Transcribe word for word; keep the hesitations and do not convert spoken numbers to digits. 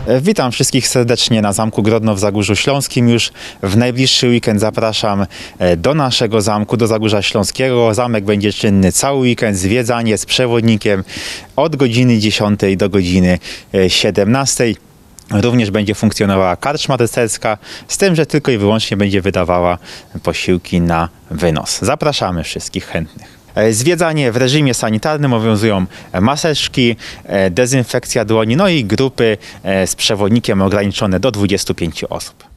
Witam wszystkich serdecznie na Zamku Grodno w Zagórzu Śląskim. Już w najbliższy weekend zapraszam do naszego zamku, do Zagórza Śląskiego. Zamek będzie czynny cały weekend, zwiedzanie z przewodnikiem od godziny dziesiątej do godziny siedemnastej. Również będzie funkcjonowała karczma rycerska, z tym, że tylko i wyłącznie będzie wydawała posiłki na wynos. Zapraszamy wszystkich chętnych. Zwiedzanie w reżimie sanitarnym, obowiązują maseczki, dezynfekcja dłoni, no i grupy z przewodnikiem ograniczone do dwudziestu pięciu osób.